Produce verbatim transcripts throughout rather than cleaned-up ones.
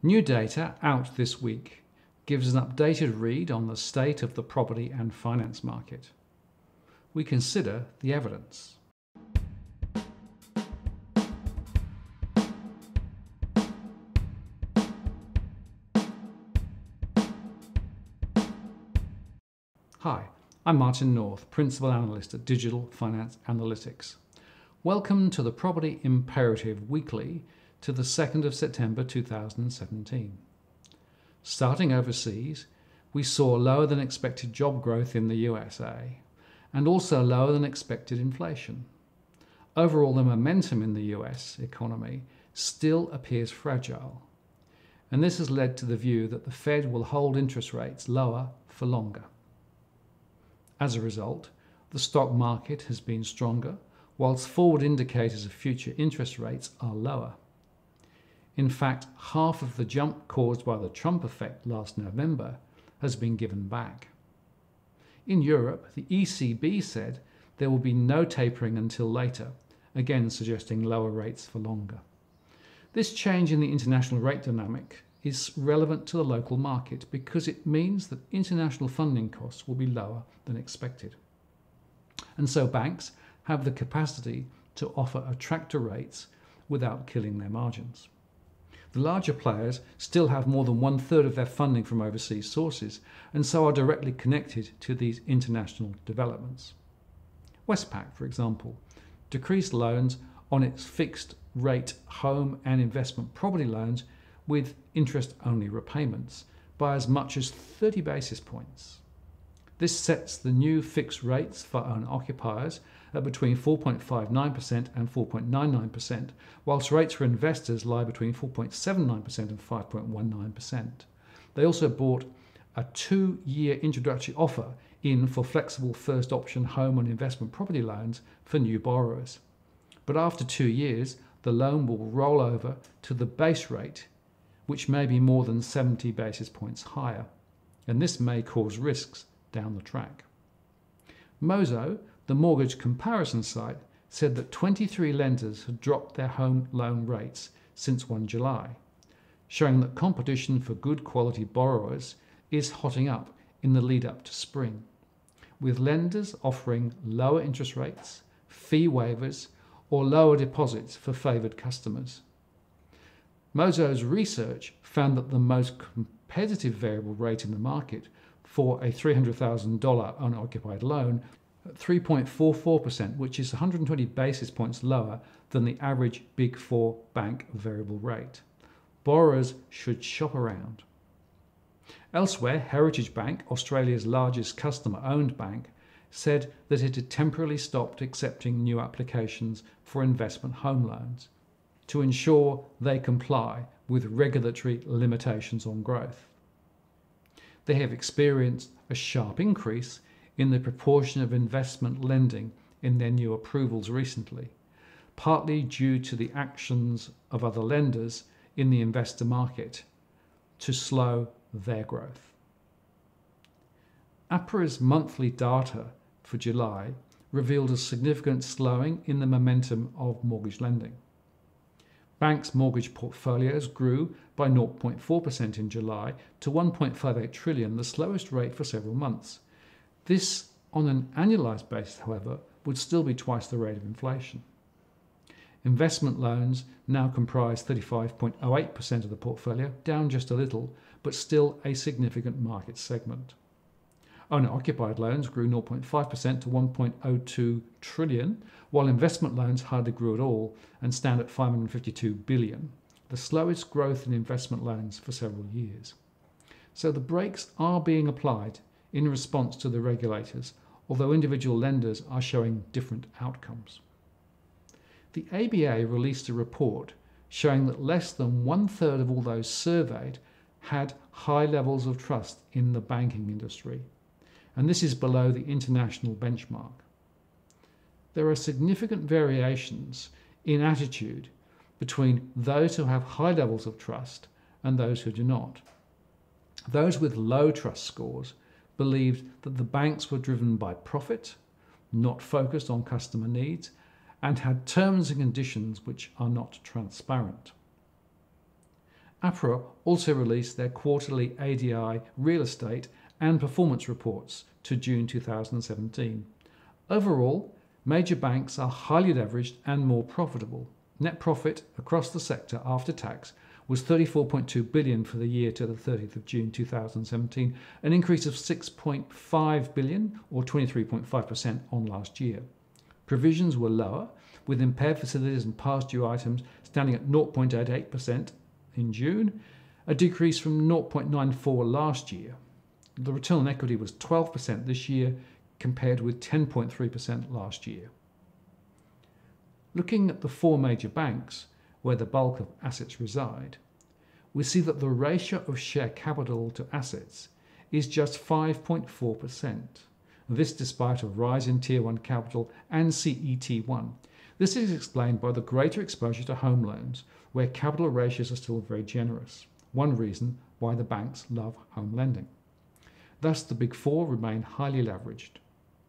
New data out this week gives an updated read on the state of the property and finance market. We consider the evidence. Hi, I'm Martin North, Principal Analyst at Digital Finance Analytics. Welcome to the Property Imperative Weekly to the second of September two thousand seventeen. Starting overseas, we saw lower than expected job growth in the U S A and also lower than expected inflation. Overall, the momentum in the U S economy still appears fragile, and this has led to the view that the Fed will hold interest rates lower for longer. As a result, the stock market has been stronger, whilst forward indicators of future interest rates are lower. In fact, half of the jump caused by the Trump effect last November has been given back. In Europe, the E C B said there will be no tapering until later, again suggesting lower rates for longer. This change in the international rate dynamic is relevant to the local market because it means that international funding costs will be lower than expected. And so banks have the capacity to offer attractive rates without killing their margins. The larger players still have more than one third of their funding from overseas sources and so are directly connected to these international developments. Westpac, for example, decreased loans on its fixed rate home and investment property loans with interest-only repayments by as much as thirty basis points. This sets the new fixed rates for owner-occupiers at between four point five nine percent and four point nine nine percent, whilst rates for investors lie between four point seven nine percent and five point one nine percent. They also brought a two-year introductory offer in for flexible first option home and investment property loans for new borrowers. But after two years, the loan will roll over to the base rate, which may be more than seventy basis points higher, and this may cause risks down the track. Mozo, the mortgage comparison site, said that twenty-three lenders had dropped their home loan rates since the first of July, showing that competition for good quality borrowers is hotting up in the lead up to spring, with lenders offering lower interest rates, fee waivers, or lower deposits for favoured customers. Mozo's research found that the most competitive variable rate in the market for a three hundred thousand dollars owner-occupied loan at three point four four percent, which is one hundred twenty basis points lower than the average Big Four bank variable rate. Borrowers should shop around. Elsewhere, Heritage Bank, Australia's largest customer-owned bank, said that it had temporarily stopped accepting new applications for investment home loans to ensure they comply with regulatory limitations on growth. They have experienced a sharp increase in the proportion of investment lending in their new approvals recently, partly due to the actions of other lenders in the investor market to slow their growth. APRA's monthly data for July revealed a significant slowing in the momentum of mortgage lending. Banks' mortgage portfolios grew by zero point four percent in July to one point five eight trillion, the slowest rate for several months. This, on an annualized basis, however, would still be twice the rate of inflation. Investment loans now comprise thirty-five point zero eight percent of the portfolio, down just a little, but still a significant market segment. Owner-occupied loans grew zero point five percent to one point zero two trillion, while investment loans hardly grew at all and stand at five hundred fifty-two billion, the slowest growth in investment loans for several years. So the brakes are being applied in response to the regulators, although individual lenders are showing different outcomes. The A B A released a report showing that less than one third of all those surveyed had high levels of trust in the banking industry, and this is below the international benchmark. There are significant variations in attitude between those who have high levels of trust and those who do not. Those with low trust scores believed that the banks were driven by profit, not focused on customer needs, and had terms and conditions which are not transparent. APRA also released their quarterly A D I real estate and performance reports to June two thousand seventeen. Overall, major banks are highly leveraged and more profitable. Net profit across the sector after tax was thirty-four point two billion dollars for the year to the thirtieth of June two thousand seventeen, an increase of six point five billion dollars or twenty-three point five percent on last year. Provisions were lower, with impaired facilities and past due items standing at zero point eight eight percent in June, a decrease from zero point nine four last year. The return on equity was twelve percent this year, compared with ten point three percent last year. Looking at the four major banks, where the bulk of assets reside, we see that the ratio of share capital to assets is just five point four percent. This despite a rise in Tier one capital and C E T one. This is explained by the greater exposure to home loans, where capital ratios are still very generous, one reason why the banks love home lending. Thus, the Big Four remain highly leveraged.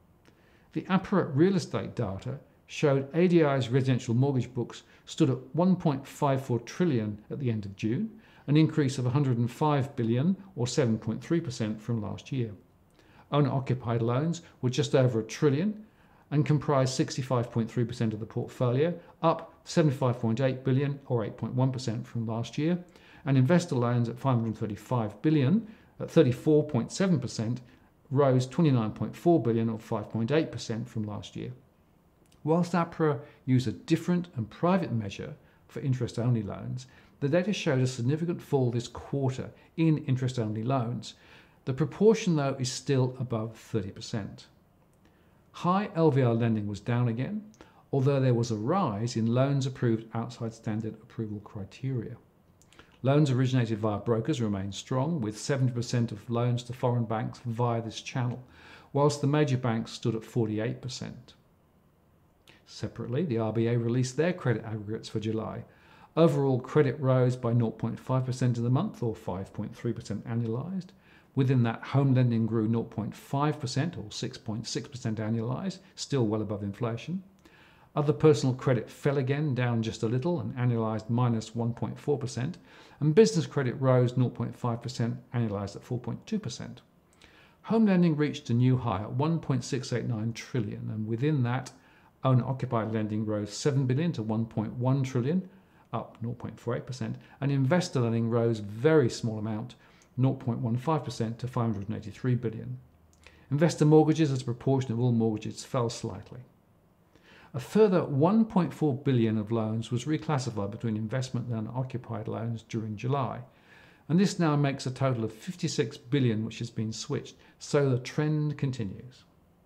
The APRA real estate data showed A D I's residential mortgage books stood at one point five four trillion dollars at the end of June, an increase of one hundred five billion dollars or seven point three percent from last year. Owner-occupied loans were just over a trillion and comprised sixty-five point three percent of the portfolio, up seventy-five point eight billion dollars or eight point one percent from last year, and investor loans at five hundred thirty-five billion dollars at thirty-four point seven percent rose twenty-nine point four billion dollars or five point eight percent from last year. Whilst APRA used a different and private measure for interest-only loans, the data showed a significant fall this quarter in interest-only loans. The proportion, though, is still above thirty percent. High L V R lending was down again, although there was a rise in loans approved outside standard approval criteria. Loans originated via brokers remain strong, with seventy percent of loans to foreign banks via this channel, whilst the major banks stood at forty-eight percent. Separately, the R B A released their credit aggregates for July. Overall credit rose by zero point five percent in the month, or five point three percent annualised. Within that, home lending grew zero point five percent or six point six percent annualised, still well above inflation. Other personal credit fell again, down just a little, and annualised minus one point four percent. And business credit rose zero point five percent, annualised at four point two percent. Home lending reached a new high at one point six eight nine trillion, and within that, owner-occupied lending rose seven billion to one point one trillion, up zero point four eight percent, and investor lending rose a very small amount, zero point one five percent to five hundred eighty-three billion. Investor mortgages as a proportion of all mortgages fell slightly. A further one point four billion of loans was reclassified between investment and occupied loans during July, and this now makes a total of fifty-six billion which has been switched, so the trend continues.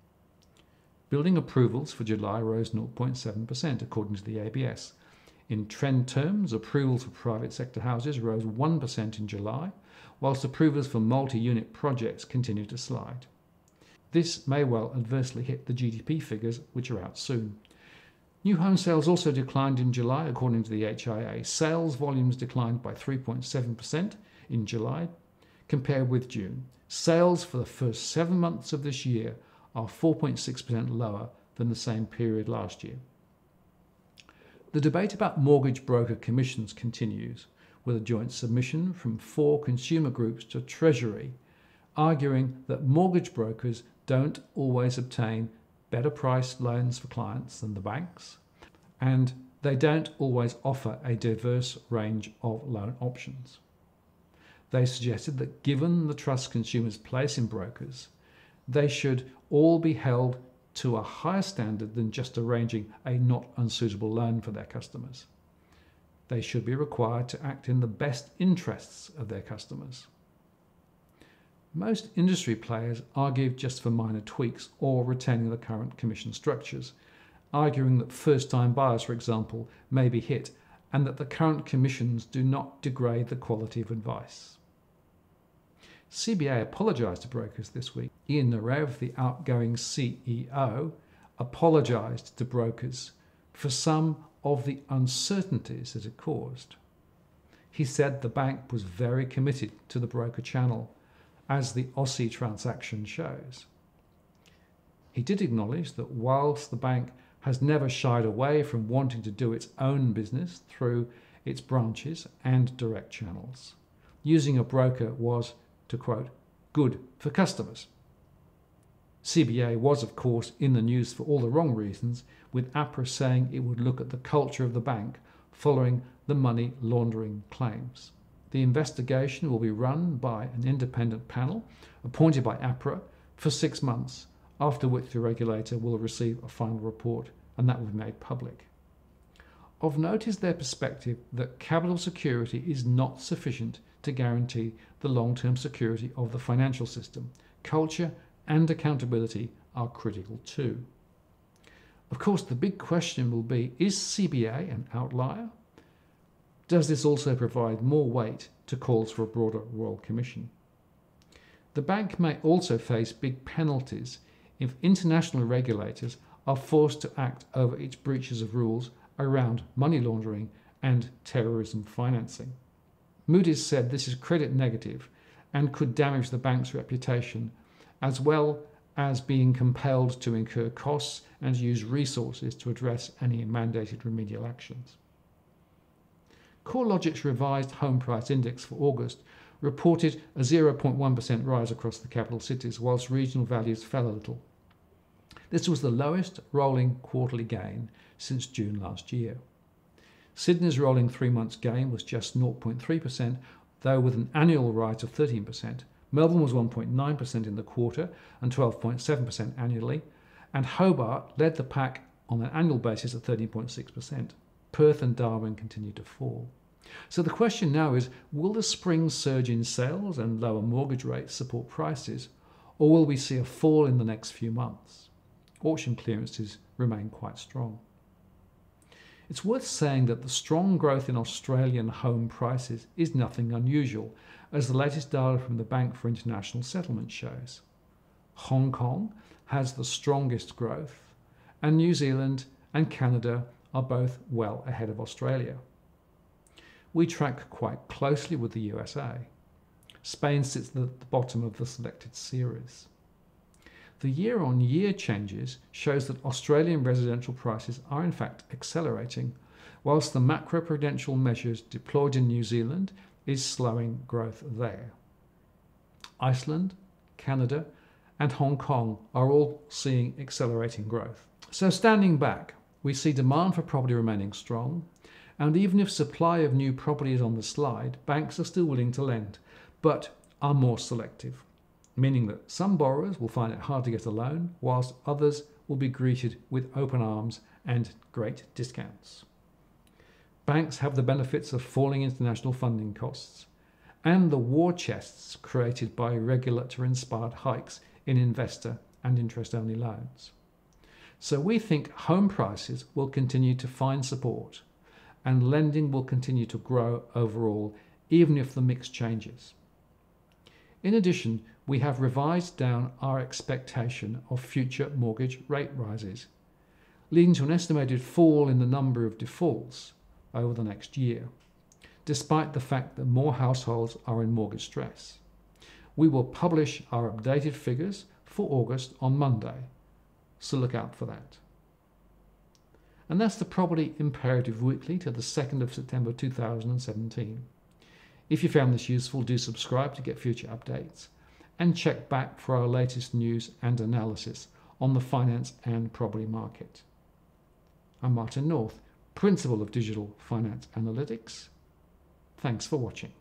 Building approvals for July rose zero point seven percent according to the A B S. In trend terms, approvals for private sector houses rose one percent in July, whilst approvals for multi-unit projects continue to slide. This may well adversely hit the G D P figures, which are out soon. New home sales also declined in July, according to the H I A. Sales volumes declined by three point seven percent in July, compared with June. Sales for the first seven months of this year are four point six percent lower than the same period last year. The debate about mortgage broker commissions continues, with a joint submission from four consumer groups to Treasury, arguing that mortgage brokers don't always obtain better priced loans for clients than the banks, and they don't always offer a diverse range of loan options. They suggested that given the trust consumers place in brokers, they should all be held to a higher standard than just arranging a not unsuitable loan for their customers. They should be required to act in the best interests of their customers. Most industry players argued just for minor tweaks or retaining the current commission structures, arguing that first-time buyers, for example, may be hit and that the current commissions do not degrade the quality of advice. C B A apologised to brokers this week. Ian Narev, the outgoing C E O, apologised to brokers for some of the uncertainties that it caused. He said the bank was very committed to the broker channel, as the Aussie transaction shows. He did acknowledge that whilst the bank has never shied away from wanting to do its own business through its branches and direct channels. Using a broker was, to quote, good for customers. C B A was, of course, in the news for all the wrong reasons, with APRA saying it would look at the culture of the bank following the money laundering claims. The investigation will be run by an independent panel appointed by APRA for six months, after which the regulator will receive a final report, and that will be made public. Of note is their perspective that capital security is not sufficient to guarantee the long-term security of the financial system. Culture and accountability are critical too. Of course, the big question will be, is C B A an outlier? Does this also provide more weight to calls for a broader Royal Commission? The bank may also face big penalties if international regulators are forced to act over its breaches of rules around money laundering and terrorism financing. Moody's said this is credit negative and could damage the bank's reputation, as well as being compelled to incur costs and use resources to address any mandated remedial actions. CoreLogic's revised home price index for August reported a zero point one percent rise across the capital cities, whilst regional values fell a little. This was the lowest rolling quarterly gain since June last year. Sydney's rolling three months gain was just zero point three percent, though with an annual rise of thirteen percent. Melbourne was one point nine percent in the quarter and twelve point seven percent annually, and Hobart led the pack on an annual basis at thirteen point six percent. Perth and Darwin continued to fall. So the question now is, will the spring surge in sales and lower mortgage rates support prices, or will we see a fall in the next few months? Auction clearances remain quite strong. It's worth saying that the strong growth in Australian home prices is nothing unusual, as the latest data from the Bank for International Settlement shows. Hong Kong has the strongest growth, and New Zealand and Canada are both well ahead of Australia. We track quite closely with the U S A. Spain sits at the bottom of the selected series. The year-on-year changes shows that Australian residential prices are in fact accelerating, whilst the macroprudential measures deployed in New Zealand is slowing growth there. Iceland, Canada, and Hong Kong are all seeing accelerating growth. So standing back, we see demand for property remaining strong, and even if supply of new property is on the slide, banks are still willing to lend, but are more selective, meaning that some borrowers will find it hard to get a loan, whilst others will be greeted with open arms and great discounts. Banks have the benefits of falling international funding costs and the war chests created by regulator-inspired hikes in investor and interest-only loans. So we think home prices will continue to find support and lending will continue to grow overall, even if the mix changes. In addition, we have revised down our expectation of future mortgage rate rises, leading to an estimated fall in the number of defaults over the next year, despite the fact that more households are in mortgage stress. We will publish our updated figures for August on Monday, so look out for that. And that's the Property Imperative Weekly to the second of September two thousand seventeen. If you found this useful, do subscribe to get future updates and check back for our latest news and analysis on the finance and property market. I'm Martin North, Principal of Digital Finance Analytics. Thanks for watching.